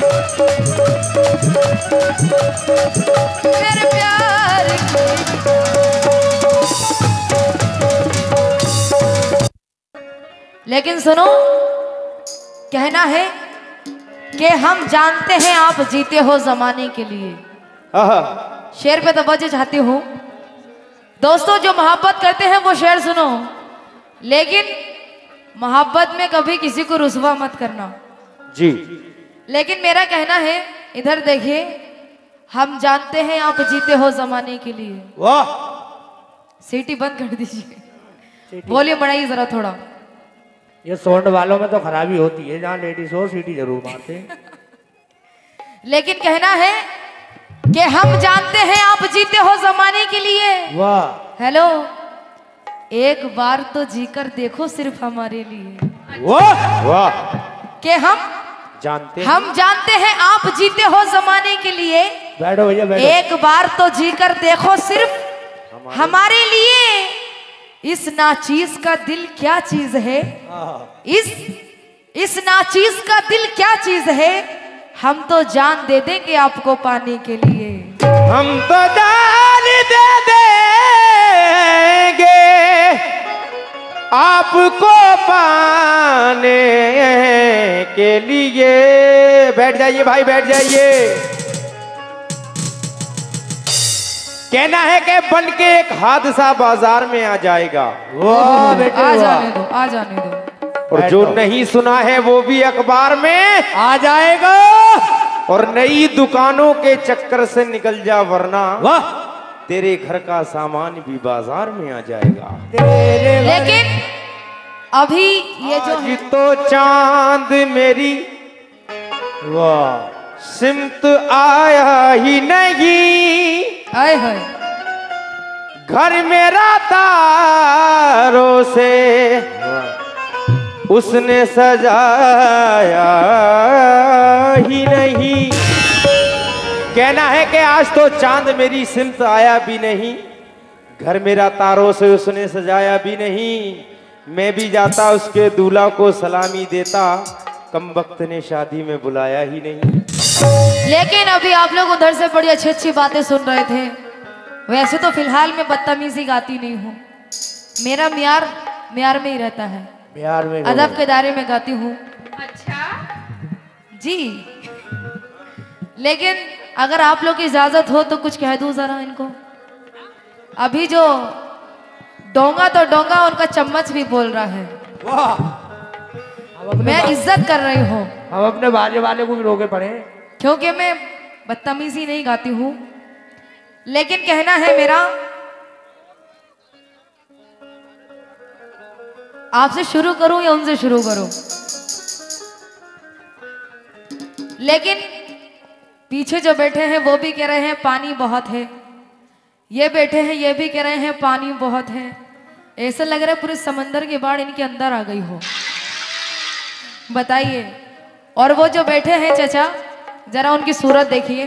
मेरे प्यार की। लेकिन सुनो, कहना है कि हम जानते हैं आप जीते हो जमाने के लिए। शेर पे तवज्जो चाहती हूँ दोस्तों, जो मोहब्बत करते हैं वो शेर सुनो, लेकिन मोहब्बत में कभी किसी को रुसवा मत करना जी। लेकिन मेरा कहना है, इधर देखिए, हम जानते हैं आप जीते हो जमाने के लिए। वाह, सीटी बंद कर दीजिए, वॉल्यूम बढ़ाइए जरा थोड़ा। ये साउंड वालों में तो खराबी होती है, जहाँ लेडीज हो सीटी जरूर मारते हैं। लेकिन कहना है कि हम जानते हैं आप जीते हो जमाने के लिए। वाह, हेलो, एक बार तो जीकर देखो सिर्फ हमारे लिए। वाह, वाह। कि हम जानते हैं आप जीते हो जमाने के लिए। बैठो भैया बैठो। एक बार तो जीकर देखो सिर्फ हमारे लिए। इस नाचीज का दिल क्या चीज है, इस नाचीज का दिल क्या चीज है, हम तो जान दे देंगे आपको पाने के लिए। हम तो जान दे देंगे आपको पाने के लिए। बैठ जाइए भाई, बैठ जाइए। कहना है कि बन के एक हादसा बाजार में आ जाएगा। वाह बेटे, आ जाने दो, आ जाने दो। और जो नहीं सुना है वो भी अखबार में आ जाएगा। और नई दुकानों के चक्कर से निकल जा, वरना वाह, तेरे घर का सामान भी बाजार में आ जाएगा। लेकिन अभी ये जो आज तो चांद मेरी वाह, सिमत आया ही नहीं, आए हाय, घर मेरा तारों से उसने सजाया ही नहीं। कहना है कि आज तो चांद मेरी सिमत आया भी नहीं, घर मेरा तारों से उसने सजाया भी नहीं। मैं भी जाता उसके दूल्हा को सलामी देता, कम वक्त ने शादी में बुलाया ही नहीं। लेकिन अभी आप लोग उधर से बड़ी अच्छी अच्छी बातें सुन रहे थे। वैसे तो फिलहाल मैं बदतमीजी गाती नहीं हूँ, मेरा म्यार में ही रहता है, बिहार में अदब के दायरे में गाती हूँ। अच्छा जी। लेकिन अगर आप लोग की इजाजत हो तो कुछ कह दूं जरा इनको। अभी जो डोंगा तो डोंगा, उनका चम्मच भी बोल रहा है। वाह, मैं इज्जत कर रही हूँ हम अपने बाजे वाले को भी रोके पड़े, क्योंकि मैं बदतमीजी नहीं गाती हूँ। लेकिन कहना है मेरा, आपसे शुरू करूं या उनसे शुरू करूं? लेकिन पीछे जो बैठे हैं वो भी कह रहे हैं पानी बहुत है, ये बैठे हैं ये भी कह रहे हैं पानी बहुत है। ऐसा लग रहा है पूरे समंदर की बाढ़ इनके अंदर आ गई हो। बताइए। और वो जो बैठे हैं चाचा, जरा उनकी सूरत देखिए।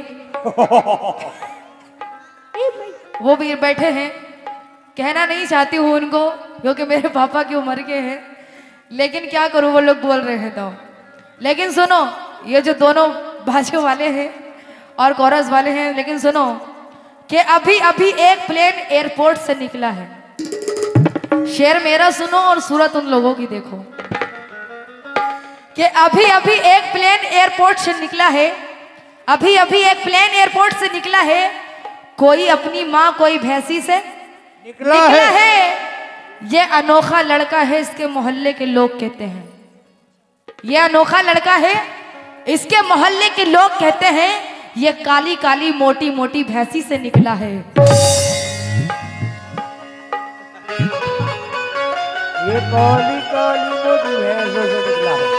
वो भी बैठे हैं, कहना नहीं चाहती हूँ उनको क्योंकि मेरे पापा की उम्र के हैं, लेकिन क्या करूँ, वो लोग बोल रहे हैं तो। लेकिन सुनो, ये जो दोनों बाजे वाले हैं और कोरस वाले हैं, लेकिन सुनो कि अभी अभी एक प्लेन एयरपोर्ट से निकला है। शेर मेरा सुनो और सूरत उन लोगों की देखो कि अभी अभी एक प्लेन एयरपोर्ट से निकला है, अभी अभी एक प्लेन एयरपोर्ट से निकला है। कोई अपनी माँ कोई भैंसी से निकला है। ये अनोखा लड़का है, इसके मोहल्ले के लोग कहते हैं। ये अनोखा लड़का है, इसके मोहल्ले के लोग कहते हैं ये काली काली मोटी मोटी भैंसी से निकला है। ये काली काली मोटी भैंसों से निकला है।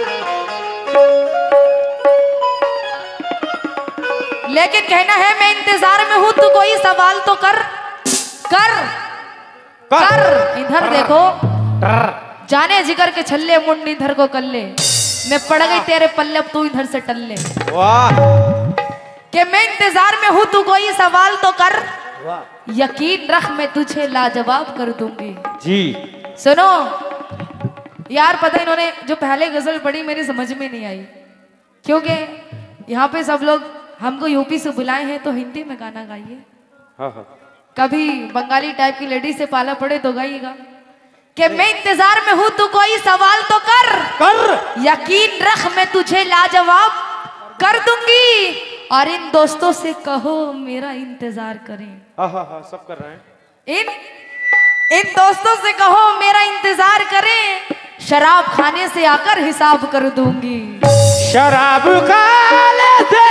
लेकिन कहना है मैं इंतजार में हूं, तू कोई सवाल तो कर कर कर। इधर देखो, जाने जिगर के छल्ले मुंड इधर को कर ले, मैं पड़ गई तेरे पल्ले, अब तू इधर से टल ले। वाह, कि मैं इंतजार में हूं, तू कोई सवाल तो कर, यकीन रख मैं तुझे लाजवाब कर दूंगी। जी सुनो यार, पता इन्होंने जो पहले गजल पढ़ी मेरी समझ में नहीं आई, क्योंकि यहाँ पे सब लोग हमको यूपी से बुलाए हैं तो हिंदी में गाना गाइए। हाँ हाँ। कभी बंगाली टाइप की लेडी से पाला पड़े तो गाइएगा कि मैं इंतजार में हूँ, तू कोई सवाल तो कर, यकीन रख मैं तुझे लाजवाब कर दूंगी, और इन दोस्तों से कहो मेरा इंतजार करें। हाँ हाँ हाँ, सब कर रहे हैं। इन दोस्तों से कहो मेरा इंतजार करें, शराब खाने से आकर हिसाब कर दूंगी। शराब खाने से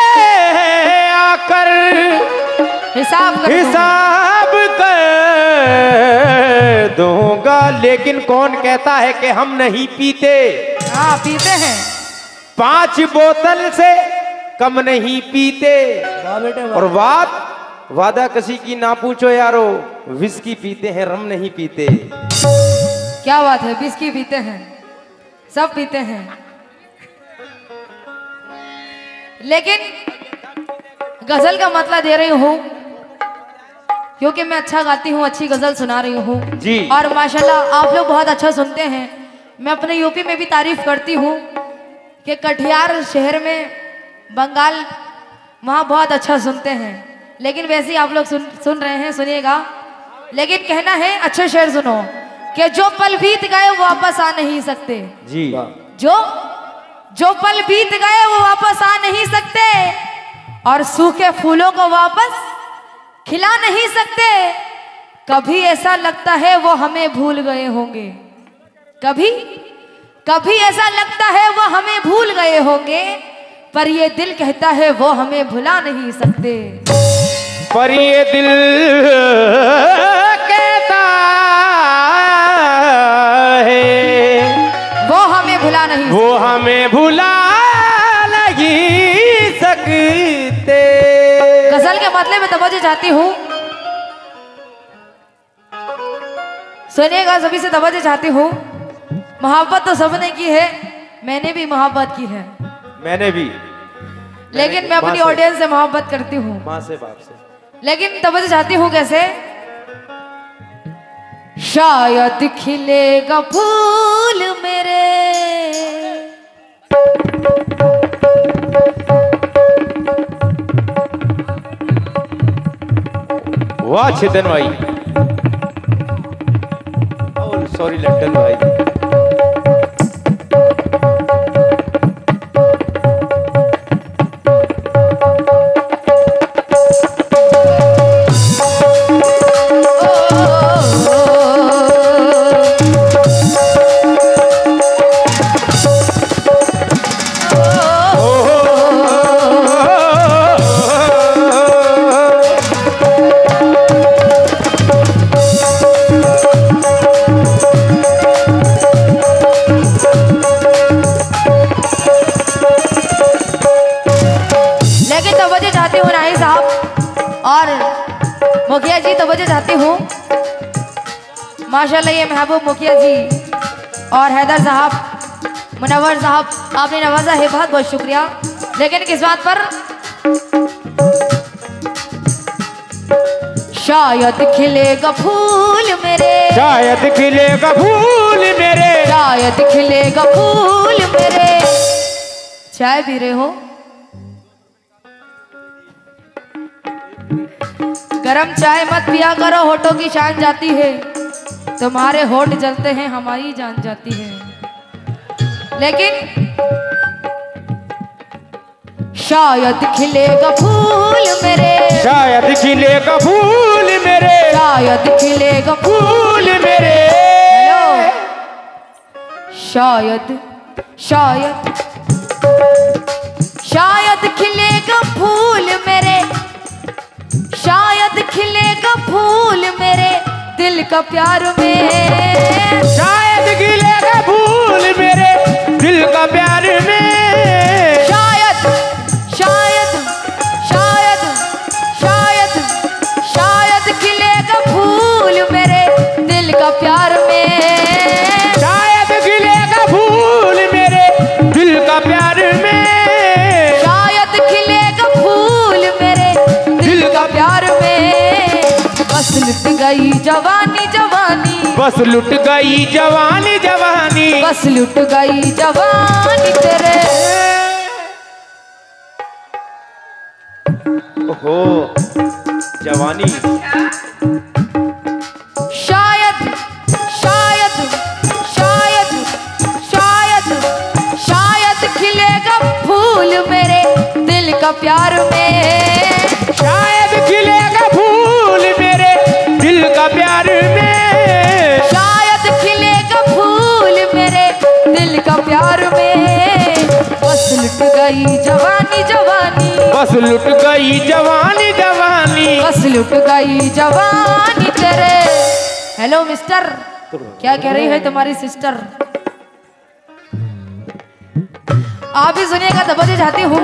आकर हिसाब कर दूंगा। लेकिन कौन कहता है कि हम नहीं पीते? हाँ पीते हैं। 5 बोतल से कम नहीं पीते। और वादा किसी की ना पूछो यारो, विस्की पीते हैं, रम नहीं पीते। क्या बात है, विस्की पीते हैं, सब पीते हैं। लेकिन गजल का मतलब दे रही हूँ क्योंकि मैं अच्छा गाती हूँ, अच्छी गजल सुना रही हूँ जी। और माशाल्लाह आप लोग बहुत अच्छा सुनते हैं। मैं अपने यूपी में भी तारीफ करती हूँ कि कटिहार शहर में बंगाल वहाँ बहुत अच्छा सुनते हैं। लेकिन वैसे ही आप लोग सुन रहे हैं, सुनिएगा। लेकिन कहना है, अच्छे शेर सुनो कि जो पल बीत गए वो वापस आ नहीं सकते जी। जो पल बीत गए वो वापस आ नहीं सकते, और सूखे फूलों को वापस खिला नहीं सकते। कभी ऐसा लगता है वो हमें भूल गए होंगे, कभी ऐसा लगता है वो हमें भूल गए होंगे, पर ये दिल कहता है वो हमें भुला नहीं सकते। पर ये दिल कहता है वो हमें भुला नहीं सकते। वो हमें भुला नहीं सकते। गजल के मतलब में तवज्जो चाहती हूँ, सुनिएगा, सभी से तवज्जो चाहती हूँ। मोहब्बत तो सबने की है, मैंने भी मोहब्बत की है। मैंने भी, लेकिन मैं अपनी ऑडियंस से मोहब्बत करती हूँ, माँ से बाप से। लेकिन तवज्जो चाहती हूँ कैसे? शायद खिलेगा फूल मेरे, वाह छिदन भाई, सॉरी लट्टन भाई। मुखिया जी तवज्जो चाहती हूँ। माशाल्लाह ये महबूब मुखिया जी और हैदर साहब, मुनव्वर साहब, आपने नवाजा है, बहुत बहुत शुक्रिया। लेकिन किस बात पर? शायद खिलेगा फूल मेरे, शायद खिलेगा फूल मेरे, शायद खिलेगा फूल मेरे। चाय पी रहे हो? गरम चाय मत पिया करो, होठों की शान जाती है। तुम्हारे होठ जलते हैं, हमारी जान जाती है। लेकिन शायद खिलेगा फूल मेरे, शायद खिलेगा फूल मेरे, शायद खिलेगा फूल मेरे। हेलो, शायद शायद शायद खिलेगा फूल मेरे, शायद खिलेगा फूल मेरे दिल का प्यार में। शायद खिलेगा फूल मेरे दिल का प्यार में। शायद शायद शायद शायद शायद खिलेगा फूल मेरे दिल का प्यार में। शायद खिलेगा फूल मेरे दिल का प्यार में। शायद खिलेगा फूल मेरे दिल का प्यार में। बस लुट गई जवानी जवानी, बस लुट गई जवानी जवानी, बस लुट गई जवानी तेरे। हो जवानी। शायद शायद शायद शायद शायद खिलेगा फूल मेरे दिल का प्यार में। शायद खिलेगा फूल मेरे दिल का प्यार में। शायद खिलेगा फूल मेरे दिल का प्यार में। बस लुट गई जवानी जवानी, बस लुट गई जवानी जवानी, बस लुट गई जवानी तेरे। हेलो मिस्टर, क्या कह रही है तुम्हारी सिस्टर? आप भी सुनिएगा तो बजे जाती हूँ।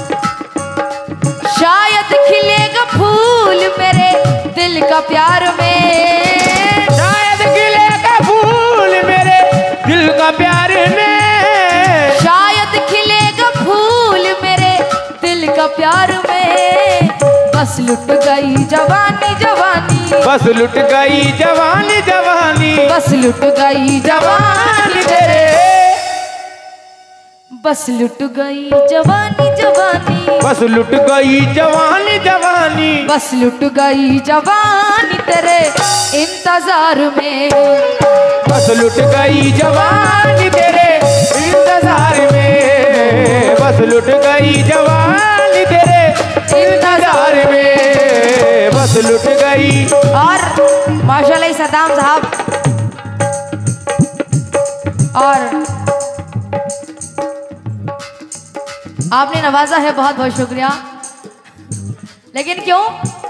शायद खिलेगा फूल मेरे दिल का प्यार में। शायद खिलेगा फूल मेरे दिल का प्यार में। शायद खिलेगा फूल मेरे दिल का प्यार में। बस लुट गई जवानी जवानी, बस लुट गई जवानी जवानी, बस लुट गई जवानी तेरे। बस लुट गई जवानी जवानी, बस लुट गई जवानी जवानी, बस लुट गई जवानी तेरे इंतजार में। बस लुट गई जवानी तेरे इंतजार में। बस लुट गई जवानी तेरे इंतजार में। बस लुट गई। और माशाल्लाह सदाम साहब, और आपने नवाजा है, बहुत बहुत शुक्रिया। लेकिन क्यों?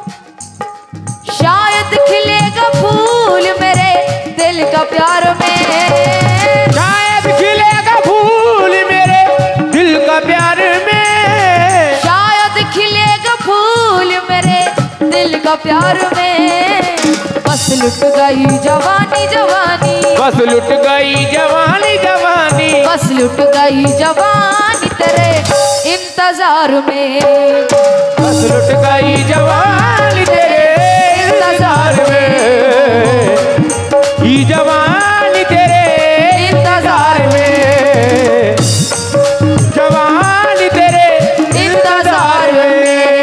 शायद खिलेगा फूल मेरे दिल का प्यार में। शायद खिलेगा फूल मेरे दिल का प्यार में। शायद खिलेगा फूल मेरे दिल का प्यार में। बस लुट गई जवानी जवानी, बस लुट गई जवानी जवानी, बस लुट गई जवानी तेरे इंतजार में। बस लुट गई जवानी तेरे इंतजार में। ये जवानी तेरे इंतजार में। जवानी तेरे इंतजार में।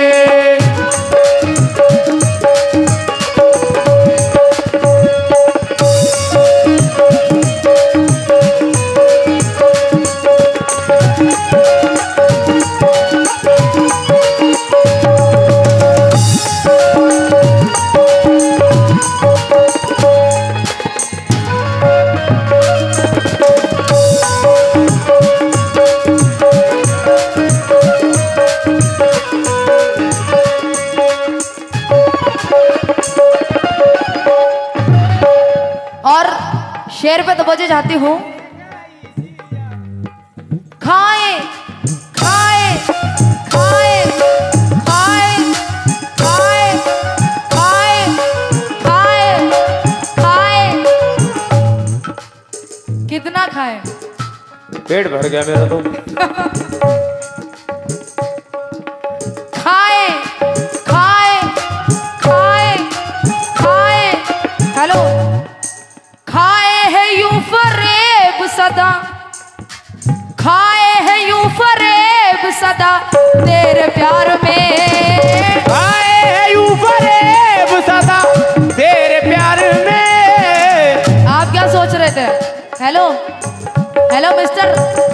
शेर पे तो बजे जाती हूँ। खाए खाए खाए खाए खाए खाए खाए खाए, कितना खाए? पेट भर गया मेरा तो। खाए खाए खाए खाए, हेलो, खाए है यूं फरेब सदा, खाए है यूं फरेब सदा तेरे प्यार में। खाए है यूं फरेब सदा तेरे प्यार में। आप क्या सोच रहे थे? हेलो हेलो मिस्टर,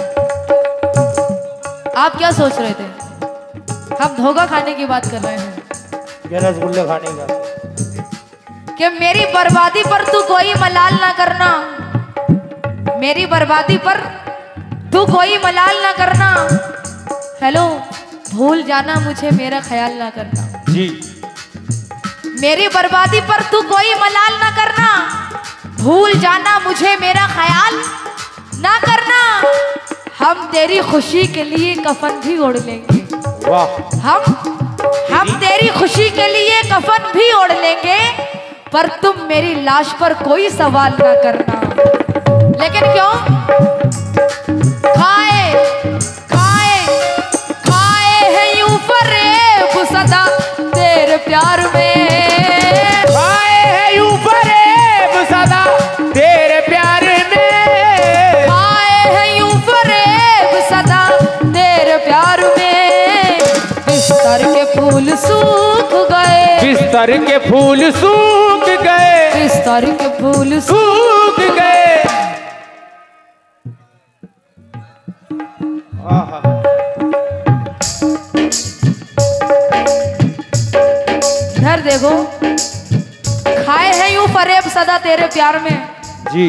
आप क्या सोच रहे थे? हम धोखा खाने की बात कर रहे हैं, रसगुल्ले खाने का। कि मेरी बर्बादी पर तू कोई मलाल ना करना, मेरी बर्बादी पर तू कोई मलाल ना करना। हेलो, भूल जाना मुझे मेरा ख्याल ना करना। जी, मेरी बर्बादी पर तू कोई मलाल ना करना, भूल जाना मुझे मेरा ख्याल ना करना। हम तेरी खुशी के लिए कफन भी ओढ़ लेंगे। वाह। हम तेरी खुशी के लिए कफन भी ओढ़ लेंगे, पर तुम मेरी लाश पर कोई सवाल ना करना। लेकिन क्यों? खाए खाए खाए है यूं फरेब सदा तेरे प्यार में। खाए है यूं फरेब सदा तेरे प्यार में। खाए है यूं फरेब सदा तेरे प्यार में। बिस्तर के फूल सू बिस्तर के फूल सूख गए, बिस्तर के फूल सूख गए। आहा। इधर देखो, खाए हैं यूं फरेब सदा तेरे प्यार में जी।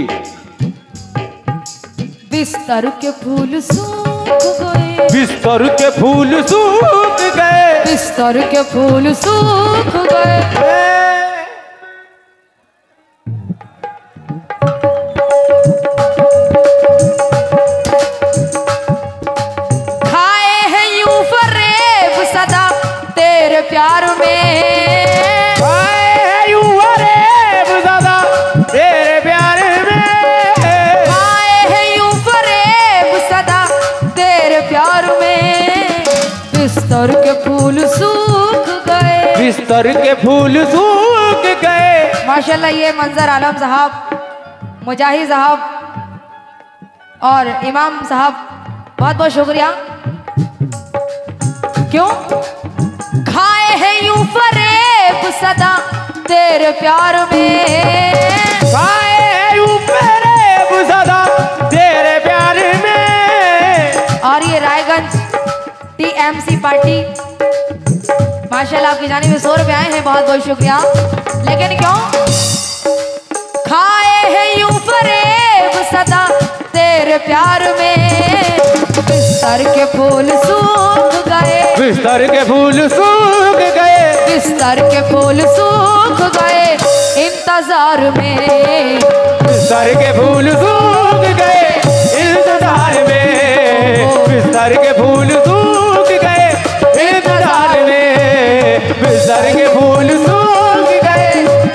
बिस्तर के फूल सूख गए, बिस्तर के फूल सूख गए, बिस्तर के फूल सूख गए। खाए हैं यूं फरेब सदा तेरे प्यार में, खाए हैं यूं फरेब सदा तेरे प्यार में, खाए हैं यूं फरेब सदा तेरे प्यार में। बिस्तर के फूल सूख गए, बिस्तर के फूल सूख गए। माशाल्लाह ये मंजर आलम साहब, मुजाहिद साहब और इमाम साहब, बहुत बहुत शुक्रिया। क्यों? खाए हैं यूं फरेब सदा तेरे प्यार में, खाए हैं यूं फरेब सदा तेरे प्यार में। और ये रायगंज TMC पार्टी माशाल्लाह आपकी जानिब में 100 रुपए आए हैं, बहुत बहुत शुक्रिया। लेकिन क्यों? खाए हैं यूं फरेब सदा तेरे प्यार में, बिस्तर के फूल सूख गए, बिस्तर के फूल सूख गए, बिस्तर के फूल सूख गए इंतजार में, बिस्तर के फूल सूख गए इंतजार में, बिस्तर के फूल सूख गए इंतजार में, बिस्तर के फूल सूख गए।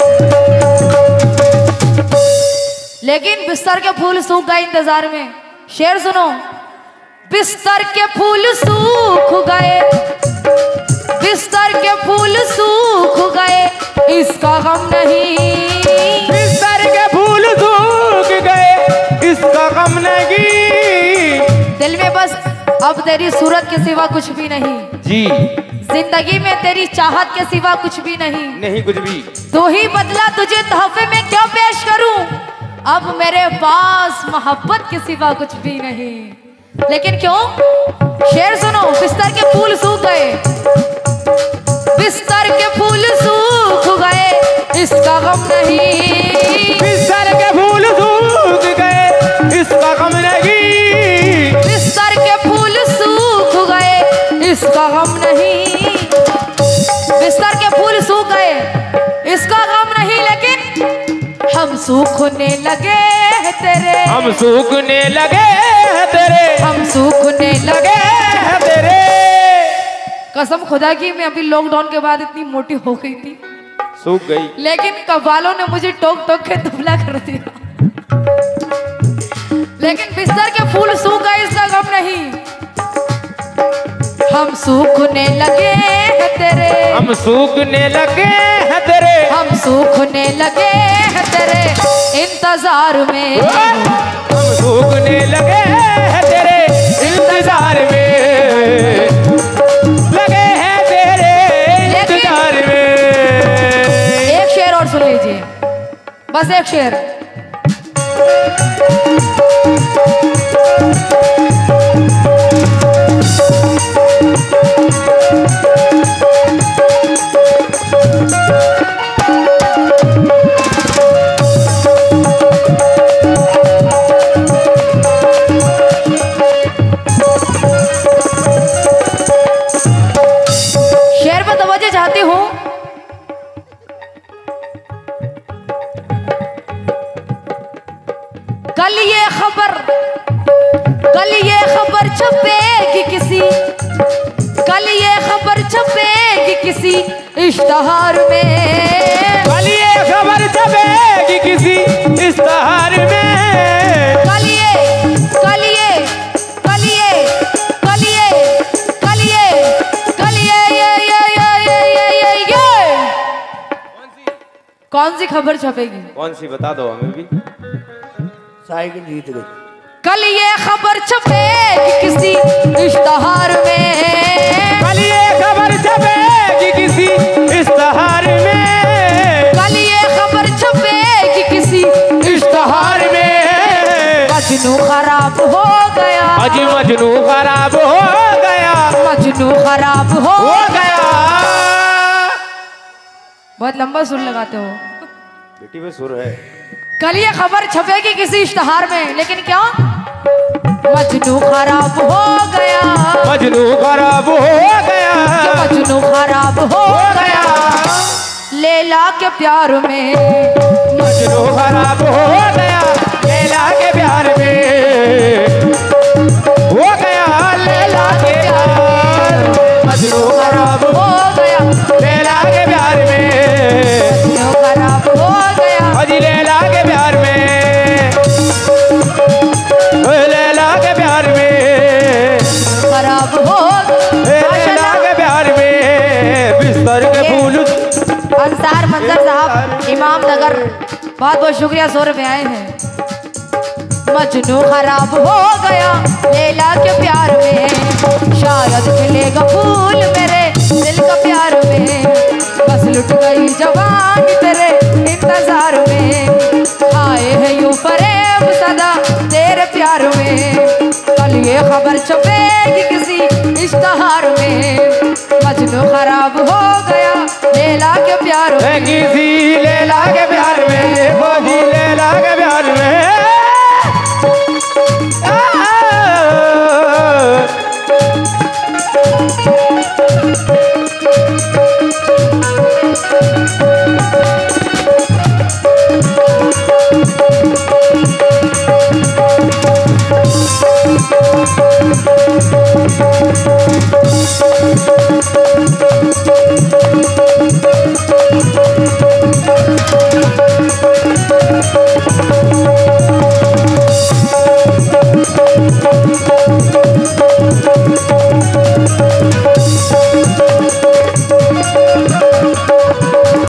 लेकिन बिस्तर के फूल सूख गए इंतजार में। शेर सुनो, बिस्तर के फूल सूख गए, बिस्तर के फूल सूख गए, इसका गम नहीं, बिस्तर के फूल सूख गए, इसका गम नहीं। दिल में बस अब तेरी सूरत के सिवा कुछ भी नहीं, जी। जिंदगी में तेरी चाहत के सिवा कुछ भी नहीं, नहीं कुछ भी। तू ही बदला, तुझे तोहफे में क्या पेश करूं, अब मेरे पास मोहब्बत के सिवा कुछ भी नहीं। लेकिन क्यों? शेर सुनो, बिस्तर के फूल सूख गए, बिस्तर के फूल सूख गए, इसका गम नहीं, बिस्तर के फूल सूख गए, इसका गम नहीं, बिस्तर के फूल सूख गए, इसका गम नहीं, बिस्तर के फूल सूख गए, इसका गम नहीं। लेकिन हम सूखने लगे हैं तेरे, हम सूखने लगे हैं तेरे, हम सूखने लगे लगे हैं तेरे। कसम खुदा की, मैं अभी लॉकडाउन के बाद इतनी मोटी हो गई थी, सूख गई। लेकिन कबालों ने मुझे टोक टोक के दुबला कर दिया। लेकिन बिस्तर के फूल सूख गए, इसका गम नहीं। हम सूखने लगे हैं तेरे, हम सूखने लगे हैं तेरे, हम सूखने लगे हैं तेरे इंतजार में, हम सूखने लगे हैं तेरे इंतजार में, लगे हैं तेरे इंतजार में। एक शेर और सुन लीजिए, बस एक शेर। शेर पर तवज्जो चाहती हूँ। कल ये खबर छपेगी किसी, कल ये खबर छपेगी किसी इश्तहार में, कल ये खबर छपेगी किसी इश्तहार में, कल ये कल ये कल ये कल ये कल ये कल ये कौन सी खबर छपेगी? कौन सी बता दो हमें भी। साइकिल जीत गई। कल ये खबर छपेगी किसी इश्तहार में, कल ये खबर छपेगी किसी इश्तहार में, मजनू खराब हो गया, अजी मजनू खराब हो गया, मजनू खराब हो गया। बहुत लंबा सुर लगाते हो बेटी में सुर है। कल ये खबर छपेगी किसी इश्तहार में, लेकिन क्या मजनू खराब हो गया, मजनू खराब हो गया, मजनू खराब हो गया, लैला के प्यार में मजनू खराब हो गया, लैला के प्यार में हो गया, लैला के प्यार मजनू खराब हो गया, लैला के प्यार में, मजनू खराब हो गया, अजी लैला के प्यार में, लैला के प्यार में खराब हो लैला के प्यार में, बिस्तर के फूल। अंसार मंजर साहब इमाम नगर बहुत बहुत शुक्रिया, 100 रुपए आए हैं। मजनू खराब हो गया लैला के प्यार में, शायद खिलेगा फूल मेरे दिल का प्यार में, बस लुट गई जवानी तेरे इंतजार में, आए हैं यूं फरेब सदा तेरे प्यार में, कल ये खबर छपेगी किसी इश्तहार में, मजनू खराब हो गया लैला के प्यार में। किसी